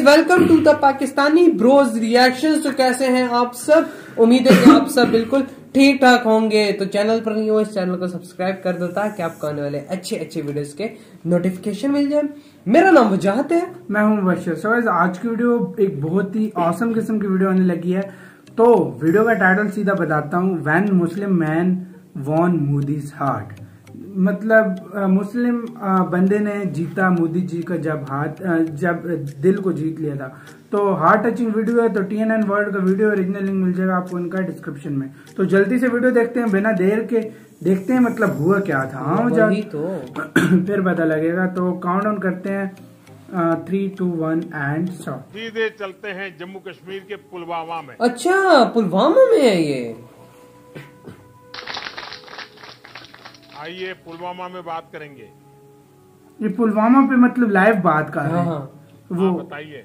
Guys, welcome to the Pakistani bros reactions. तो कैसे हैं आप सब? उम्मीद है कि आप सब बिल्कुल ठीक ठाक होंगे। तो चैनल पर नहीं हो, इस चैनल को सब्सक्राइब कर दो ताकि आपको आने वाले अच्छे अच्छे वीडियोस के नोटिफिकेशन मिल जाए। मेरा नाम वजाहत है, मैं हूं बशीर। सो आज की वीडियो एक बहुत ही ऑसम किस्म की वीडियो आने लगी है। तो वीडियो का टाइटल सीधा बताता हूं, when Muslim man won Modi's heart. मतलब मुस्लिम बंदे ने जीता मोदी जी का जब दिल को जीत लिया था। तो हार्ट टचिंग वीडियो है। तो TNN वर्ल्ड का वीडियो ओरिजिनल लिंक मिल जाएगा आपको उनका डिस्क्रिप्शन में। तो जल्दी से वीडियो देखते हैं, बिना देर के देखते हैं मतलब हुआ क्या था। हाँ वही तो फिर पता लगेगा। तो काउंट डाउन करते हैं 3, 2, 1 एंड स्टार्ट। सीधे चलते हैं जम्मू कश्मीर के पुलवामा में। अच्छा, पुलवामा में है ये। आइए पुलवामा में बात करेंगे। ये पुलवामा पे मतलब लाइव बात कर रहे हैं। वो बताइए।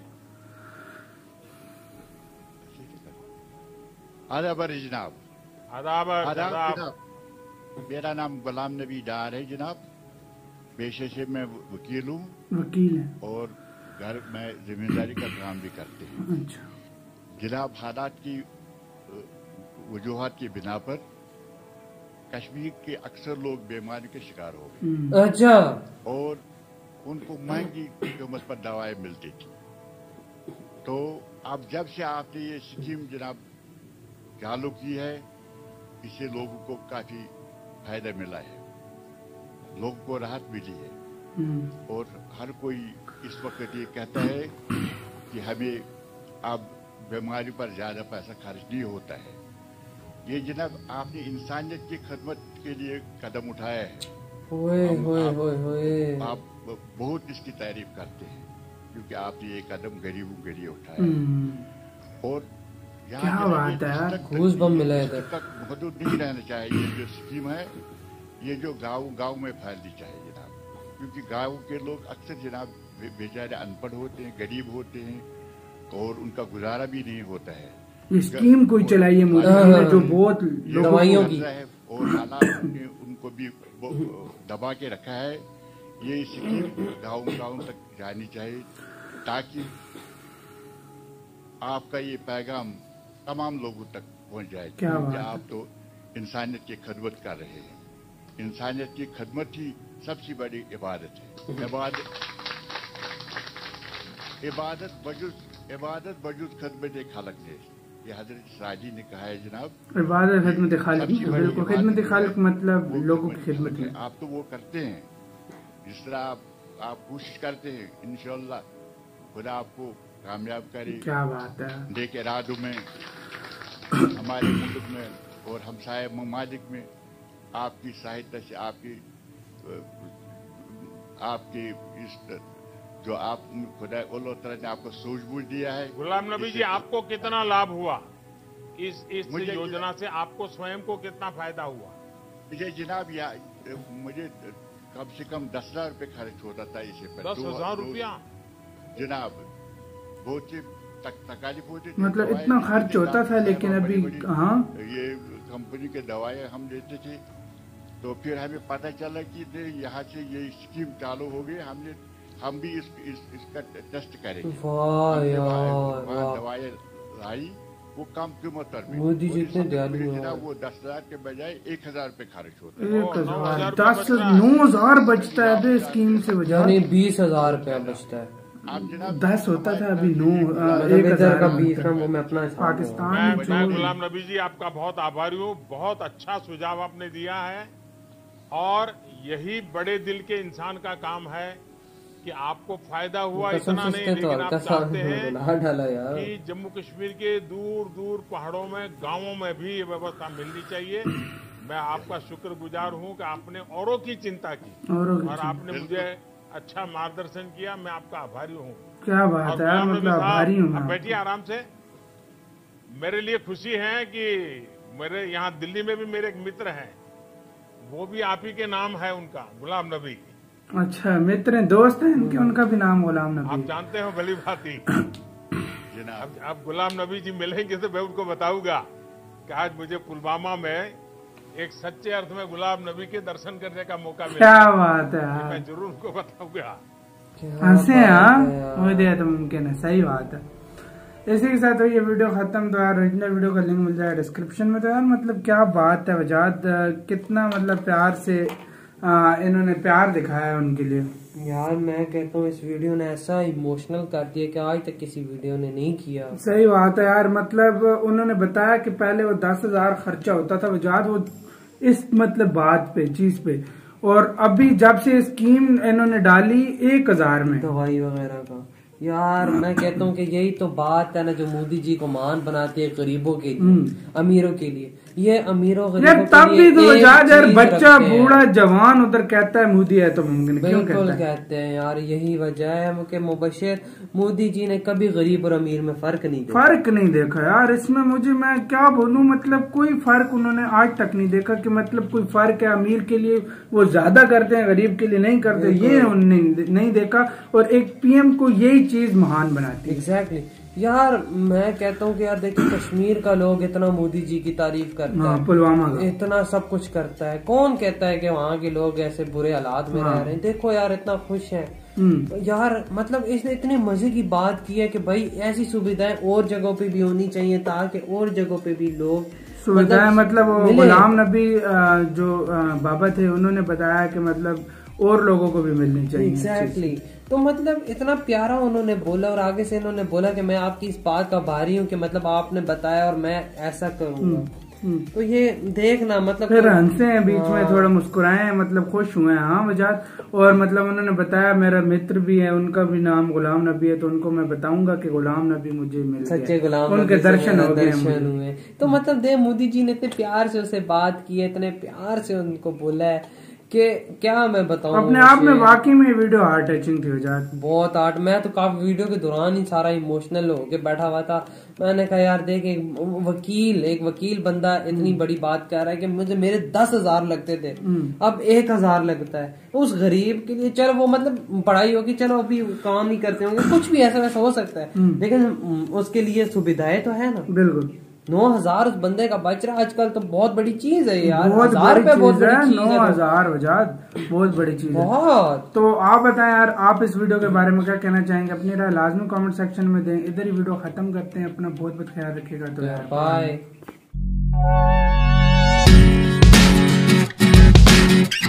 आदाब जनाब। आदाब आदाब। मेरा नाम गुलाम नबी डार है जनाब। पेशे से मैं वकील हूँ। वकील है और घर में जिम्मेदारी का काम भी करते हैं। अच्छा जनाब, हालात की वजूहात की बिना पर कश्मीर के अक्सर लोग बीमारी के शिकार हो गए। अच्छा, और उनको महंगी कीमत पर दवाएं मिलती थी। तो अब जब से आपने ये स्कीम जनाब चालू की है, इससे लोगों को काफी फायदा मिला है, लोगों को राहत मिली है। और हर कोई इस वक्त ये कहता है कि हमें अब बीमारी पर ज्यादा पैसा खर्च नहीं होता है। ये जनाब आपने इंसानियत की खिदमत के लिए कदम उठाया है। आप बहुत इसकी तारीफ करते हैं क्योंकि आपने ये कदम गरीबों के लिए उठाया। और क्या बात है यार, गूज़बम्प मिला है इधर तक महदूद नहीं रहना चाहिए। ये जो स्कीम है ये जो गांव में फैलनी चाहिए जनाब, क्योंकि गांव के लोग अक्सर जनाब बेचारे अनपढ़ होते हैं, गरीब होते हैं और उनका गुजारा भी नहीं होता है। ये स्कीम कोई चलाई है मोदी ने जो बहुत दवाइयों की है और हालात ने उनको भी दबा के रखा है। ये स्कीम गांव तक जानी चाहिए ताकि आपका ये पैगाम तमाम लोगों तक पहुंच जाए कि आप तो इंसानियत की खिदमत कर रहे हैं। इंसानियत की खिदमत ही सबसे बड़ी इबादत है। इबादत वजूद खिदमत खालिक है। ये हजरत साजी ने कहा है जनाब, इबादत खिदमत खालिक। बिल्कुल, खिदमत खालिक मतलब लोगों की खिदमत में। आप तो वो करते हैं जिस तरह आप कोशिश करते हैं। इंशाअल्लाह खुदा आपको कामयाब करे। क्या बात है। नेक इरादों में हमारे मुल्क में और हमसाये ममालिक में आपकी सहायता से आपकी इस जो आप खुदा अल्लाह तआला ने आपको सूझबूझ दिया है। गुलाम नबी जी, आपको कितना लाभ हुआ इस योजना से? आपको स्वयं को कितना फायदा हुआ? मुझे जनाब मुझे कम से कम 10,000 रुपये खर्च होता था इसे पर। 10,000 रुपया जनाब, बहुत सी तकालीफ होती थी। मतलब इतना खर्च होता था, लेकिन अभी हाँ ये कंपनी के दवाएं हम लेते थे। तो फिर हमें पता चला कि यहाँ से ये स्कीम चालू हो गई। हम भी इसका टेस्ट करेंगे। दवाएं लाई वो कम कीमत पर मोदी जी इतने दयालु हैं। वो 10,000 के बजाय 1,000 रुपये खर्च होता है। 9,000 बचता है स्कीम से, यानी 20,000 रुपया बचता है। 10 होता था, अभी 9,000 का 20 वो मैं अपना पाकिस्तान। मैं गुलाम नबी जी आपका बहुत आभारी हूँ। बहुत अच्छा सुझाव आपने दिया है और यही बड़े दिल के इंसान का काम है कि आपको फायदा हुआ इतना नहीं, लेकिन आप चाहते हैं कि जम्मू कश्मीर के दूर दूर पहाड़ों में, गांवों में भी ये व्यवस्था मिलनी चाहिए। मैं आपका शुक्रगुजार हूं कि आपने औरों की चिंता की और आपने मुझे अच्छा मार्गदर्शन किया। मैं आपका आभारी हूँ। क्या बात है, मतलब आभारी हूँ। बैठिए आराम से। मेरे लिए खुशी है कि मेरे यहाँ दिल्ली में भी मेरे एक मित्र हैं, वो भी आप ही के नाम है, उनका गुलाम नबी। अच्छा, मित्र हैं, दोस्त हैं इनके, उनका भी नाम गुलाम नबी। आप जानते हो भली भांति। अब गुलाम नबी जी मिलेंगे तो मैं उनको बताऊंगा कि आज मुझे पुलवामा में एक सच्चे अर्थ में गुलाम नबी के दर्शन करने का मौका मिला। क्या बात है, मैं जरूर उनको बताऊंगा। हंसे हाँ वो दिया तो मुमकिन है, सही बात है। इसी के साथ ये वीडियो खत्म। तो यार ओरिजिनल वीडियो का लिंक मिल जाएगा डिस्क्रिप्शन में। तो यार मतलब क्या बात है, वजाद कितना मतलब प्यार से इन्होंने प्यार दिखाया है उनके लिए। यार मैं कहता हूँ इस वीडियो ने ऐसा इमोशनल कर दिया कि आज तक किसी वीडियो ने नहीं किया। सही बात है यार, मतलब उन्होंने बताया कि पहले वो 10,000 खर्चा होता था वजाद वो इस मतलब बात पे चीज पे, और अभी जब से स्कीम इन्होंने डाली 1,000 में दवाई वगैरह का। यार मैं कहता हूँ कि यही तो बात है ना जो मोदी जी को महान बनाती है गरीबों के लिए, अमीरों के लिए। ये अमीरों गरीबों तब भी तो यार बच्चा बूढ़ा जवान उधर कहता है मोदी है तो मुमकिन, क्यों कहते हैं यार। यही वजह है कि मुबशिर मोदी जी ने कभी गरीब और अमीर में फर्क नहीं देखा यार। इसमें मुझे मैं क्या बोलूं, मतलब कोई फर्क उन्होंने आज तक नहीं देखा कि मतलब कोई फर्क है। अमीर के लिए वो ज्यादा करते हैं, गरीब के लिए नहीं करते, ये उन्होंने नहीं देखा। और एक पीएम को यही चीज महान बनाती है। एग्जैक्टली यार मैं कहता हूँ कि यार देखिए कश्मीर का लोग इतना मोदी जी की तारीफ करता है, पुलवामा का इतना सब कुछ करता है। कौन कहता है कि वहाँ के लोग ऐसे बुरे हालात में रह रहे हैं। देखो यार इतना खुश है यार। मतलब इसने इतने मजे की बात की है कि भाई ऐसी सुविधाएं और जगहों पे भी होनी चाहिए ताकि और जगहों पे भी लोग सुविधाएं मतलब गुलाम नबी जो बाबा थे उन्होंने बताया कि मतलब और लोगों को भी मिलनी चाहिए। एग्जैक्टली तो मतलब इतना प्यारा उन्होंने बोला, और आगे से इन्होंने बोला कि मैं आपकी इस बात का भारी हूँ कि मतलब आपने बताया और मैं ऐसा करूँगा। तो ये देखना मतलब फिर हंसे हैं बीच में, थोड़ा मुस्कुराए हैं, मतलब खुश हुए हैं। हाँ वजाद, और मतलब उन्होंने बताया मेरा मित्र भी है, उनका भी नाम गुलाम नबी है, तो उनको मैं बताऊंगा कि गुलाम नबी मुझे मिल गया, सच्चे गुलाम उनके दर्शन हुए। तो मतलब दे मोदी जी ने इतने प्यार से उससे बात की है, इतने प्यार से उनको बोला है कि क्या मैं बताऊं। अपने आप में वाकई में वीडियो हार्ट टचिंग थी वजाद, बहुत हार्ट। मैं तो काफी वीडियो के दौरान ही सारा इमोशनल होके बैठा हुआ था। मैंने कहा यार देख एक वकील बंदा इतनी बड़ी बात कह रहा है कि मुझे मेरे 10,000 लगते थे अब 1,000 लगता है। उस गरीब के लिए चलो वो मतलब पढ़ाई होगी, चलो अभी काम नहीं करते होंगे, कुछ भी ऐसा वैसा हो सकता है, लेकिन उसके लिए सुविधाएं तो है ना। बिल्कुल 9,000 उस बंदे का बच रहा आजकल तो बहुत बड़ी चीज है यार। बहुत बड़ी चीज है 9,000 वजाद, बहुत बड़ी चीज है बहुत। तो आप बताएं यार आप इस वीडियो के बारे में क्या कहना चाहेंगे, अपनी राय लाजमी कमेंट सेक्शन में दें। इधर ही वीडियो खत्म करते हैं, अपना बहुत बहुत ख्याल रखिएगा। तो यार बाय।